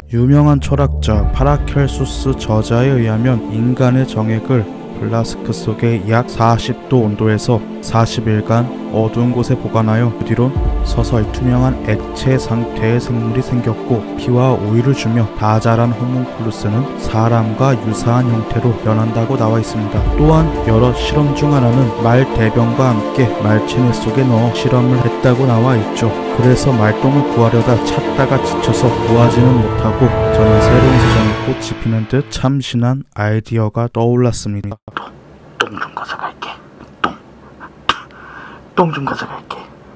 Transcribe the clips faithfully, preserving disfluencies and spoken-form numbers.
유명한 철학자 파라켈수스 저자에 의하면 인간의 정액을 플라스크 속에 약 사십 도 온도에서 사십 일간 어두운 곳에 보관하여 그 뒤론 서서히 투명한 액체 상태의 생물이 생겼고 피와 우유를 주며 다 자란 호문클루스는 사람과 유사한 형태로 변한다고 나와 있습니다. 또한 여러 실험 중 하나는 말 대변과 함께 말체내 속에 넣어 실험을 했다고 나와 있죠. 그래서 말똥을 구하려다 찾다가 지쳐서 구하지는 못하고 저는 새로운 세상에 꽃이 피는 듯 참신한 아이디어가 떠올랐습니다. 똥 좀 가져갈게. 똥. 똥 좀 가져갈게.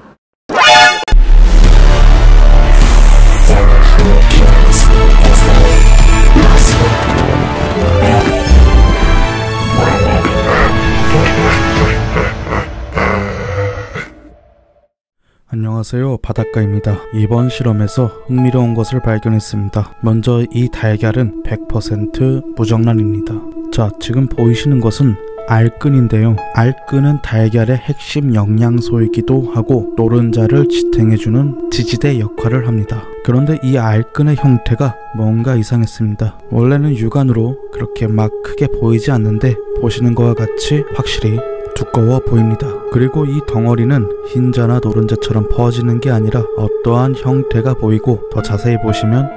안녕하세요, 바닷가입니다. 이번 실험에서 흥미로운 것을 발견했습니다. 먼저 이 달걀은 백 퍼센트 무정란입니다. 자, 지금 보이시는 것은 알끈인데요. 알끈은 달걀의 핵심 영양소이기도 하고 노른자를 지탱해주는 지지대 역할을 합니다. 그런데 이 알끈의 형태가 뭔가 이상했습니다. 원래는 육안으로 그렇게 막 크게 보이지 않는데 보시는 것과 같이 확실히 두꺼워 보입니다. 그리고 이 덩어리는 흰자나 노른자처럼 퍼지는 게 아니라 어떠한 형태가 보이고 더 자세히 보시면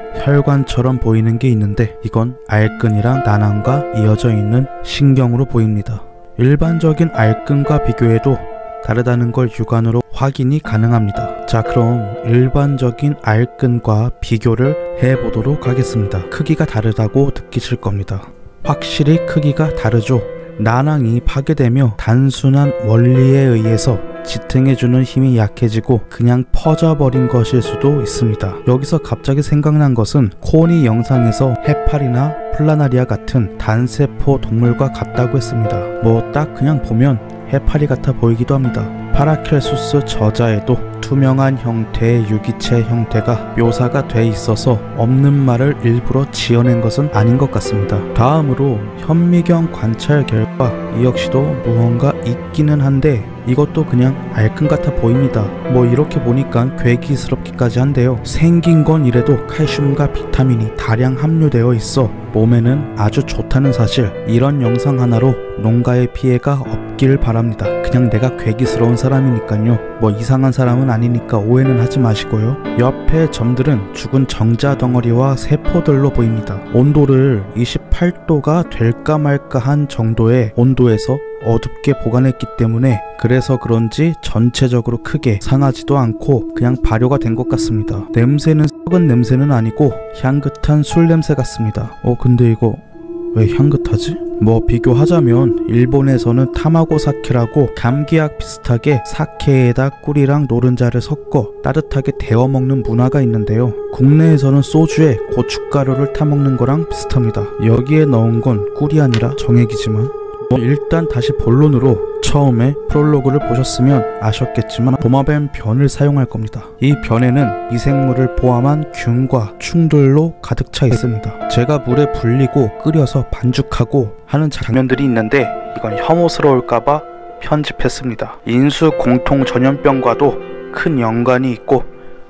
혈관처럼 보이는 게 있는데 이건 알끈이랑 난황과 이어져 있는 신경으로 보입니다. 일반적인 알끈과 비교해도 다르다는 걸 육안으로 확인이 가능합니다. 자, 그럼 일반적인 알끈과 비교를 해보도록 하겠습니다. 크기가 다르다고 느끼실 겁니다. 확실히 크기가 다르죠. 난황이 파괴되며 단순한 원리에 의해서 지탱해주는 힘이 약해지고 그냥 퍼져버린 것일 수도 있습니다. 여기서 갑자기 생각난 것은 코니 영상에서 해파리나 플라나리아 같은 단세포 동물과 같다고 했습니다. 뭐 딱 그냥 보면 해파리 같아 보이기도 합니다. 파라켈수스 저자에도 투명한 형태의 유기체 형태가 묘사가 돼 있어서 없는 말을 일부러 지어낸 것은 아닌 것 같습니다. 다음으로 현미경 관찰 결과 이 역시도 무언가 있기는 한데 이것도 그냥 알끈 같아 보입니다. 뭐 이렇게 보니까 괴기스럽기까지 한데요. 생긴 건 이래도 칼슘과 비타민이 다량 함유되어 있어 몸에는 아주 좋다는 사실, 이런 영상 하나로 농가의 피해가 없길 바랍니다. 그냥 내가 괴기스러운 사람이니까요. 뭐 이상한 사람은 아니니까 오해는 하지 마시고요. 옆에 점들은 죽은 정자 덩어리와 세포들로 보입니다. 온도를 이십팔 도가 될까 말까 한 정도의 온도에서 어둡게 보관했기 때문에 그래서 그런지 전체적으로 크게 상하지도 않고 그냥 발효가 된 것 같습니다. 냄새는 썩은 냄새는 아니고 향긋한 술 냄새 같습니다. 어 근데 이거 왜 향긋하지? 뭐 비교하자면 일본에서는 타마고 사케라고 감기약 비슷하게 사케에다 꿀이랑 노른자를 섞어 따뜻하게 데워 먹는 문화가 있는데요. 국내에서는 소주에 고춧가루를 타먹는 거랑 비슷합니다. 여기에 넣은 건 꿀이 아니라 정액이지만 뭐 일단 다시 본론으로, 처음에 프롤로그를 보셨으면 아셨겠지만 도마뱀 변을 사용할 겁니다. 이 변에는 미생물을 포함한 균과 충들로 가득 차 있습니다. 제가 물에 불리고 끓여서 반죽하고 하는 장면들이 있는데 이건 혐오스러울까봐 편집했습니다. 인수 공통 전염병과도 큰 연관이 있고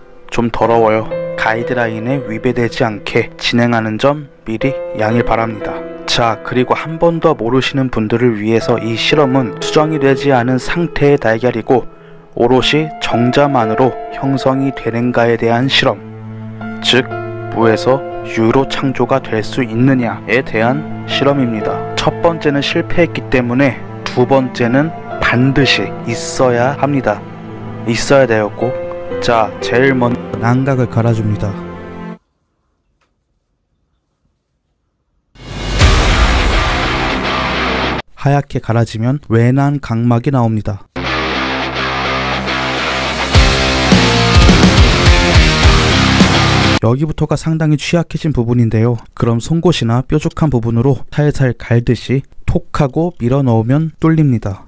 좀 더러워요. 가이드라인에 위배되지 않게 진행하는 점 미리 양해 바랍니다. 자, 그리고 한 번 더 모르시는 분들을 위해서 이 실험은 수정이 되지 않은 상태의 달걀이고 오롯이 정자만으로 형성이 되는가에 대한 실험, 즉 무에서 유로 창조가 될 수 있느냐에 대한 실험입니다. 첫 번째는 실패했기 때문에 두 번째는 반드시 있어야 합니다. 있어야 되었고, 자, 제일 먼저 난각을 갈아줍니다. 하얗게 갈아지면 외난 각막이 나옵니다. 여기부터가 상당히 취약해진 부분인데요. 그럼 송곳이나 뾰족한 부분으로 살살 갈듯이 톡하고 밀어 넣으면 뚫립니다.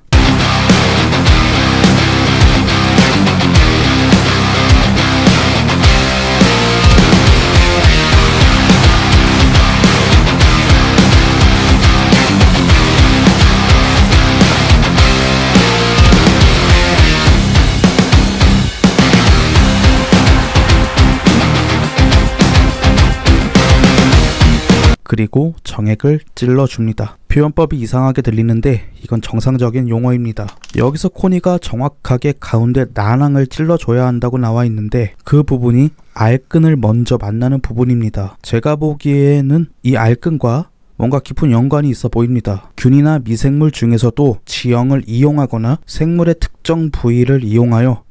그리고 정액을 찔러줍니다. 표현법이 이상하게 들리는데 이건 정상적인 용어입니다. 여기서 코니가 정확하게 가운데 나랑을 찔러줘야 한다고 나와 있는데 그 부분이 알끈을 먼저 만나는 부분입니다. 제가 보기에는 이 알끈과 뭔가 깊은 연관이 있어 보입니다. 균이나 미생물 중에서도 지형을 이용하거나 생물의 특정 부위를 이용하여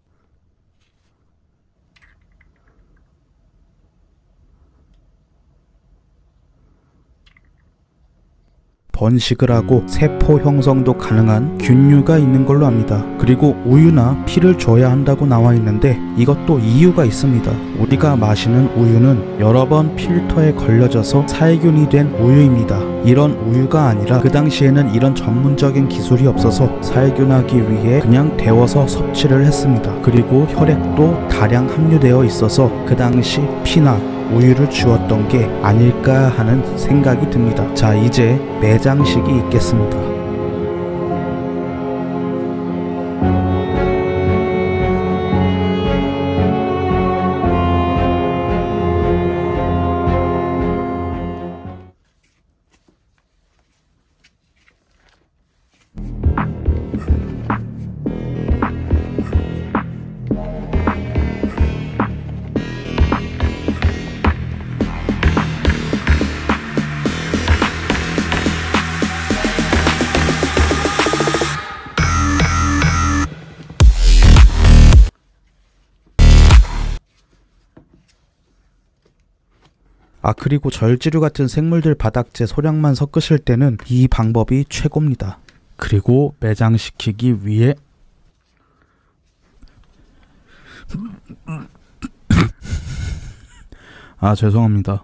번식을 하고 세포 형성도 가능한 균류가 있는 걸로 압니다. 그리고 우유나 피를 줘야 한다고 나와 있는데 이것도 이유가 있습니다. 우리가 마시는 우유는 여러 번 필터에 걸려져서 살균이 된 우유입니다. 이런 우유가 아니라 그 당시에는 이런 전문적인 기술이 없어서 살균하기 위해 그냥 데워서 섭취를 했습니다. 그리고 혈액도 다량 함유되어 있어서 그 당시 피나 우유를 주었던 게 아닐까 하는 생각이 듭니다. 자, 이제 매장식이 있겠습니다. 아, 그리고 절지류 같은 생물들 바닥재 소량만 섞으실 때는 이 방법이 최고입니다. 그리고 매장시키기 위해 아, 죄송합니다.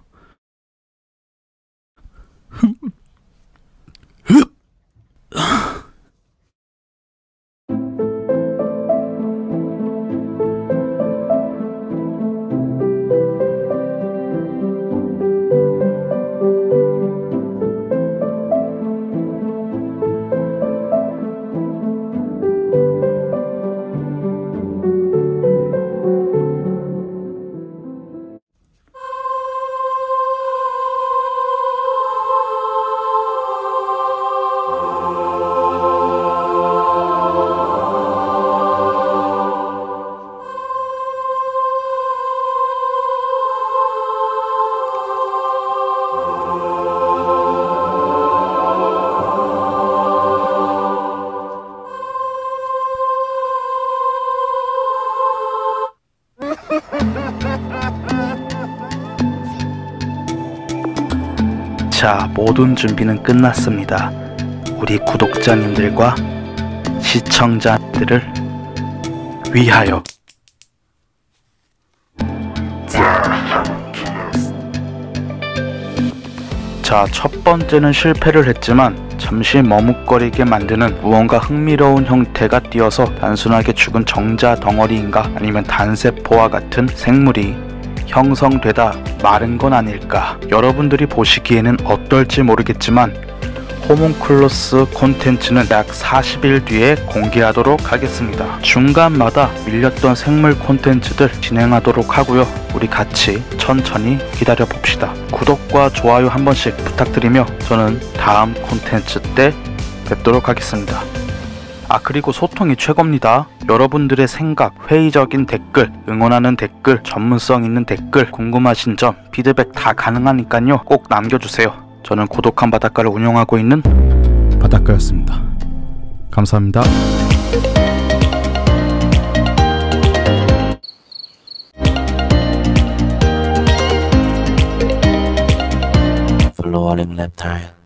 자, 모든 준비는 끝났습니다. 우리 구독자님들과 시청자들을 위하여. 자, 첫 번째는 실패를 했지만 잠시 머뭇거리게 만드는 무언가 흥미로운 형태가 띄어서 단순하게 죽은 정자 덩어리인가 아니면 단세포와 같은 생물이 형성되다 마른 건 아닐까. 여러분들이 보시기에는 어떨지 모르겠지만 호문클루스 콘텐츠는 약 사십 일 뒤에 공개하도록 하겠습니다. 중간마다 밀렸던 생물 콘텐츠들 진행하도록 하고요. 우리 같이 천천히 기다려 봅시다. 구독과 좋아요 한 번씩 부탁드리며 저는 다음 콘텐츠 때 뵙도록 하겠습니다. 아, 그리고 소통이 최고입니다. 여러분들의 생각, 회의적인 댓글, 응원하는 댓글, 전문성 있는 댓글, 궁금하신 점, 피드백 다 가능하니까요. 꼭 남겨주세요. 저는 고독한 바닷가를 운영하고 있는 바닷가였습니다. 감사합니다. Flowering reptile.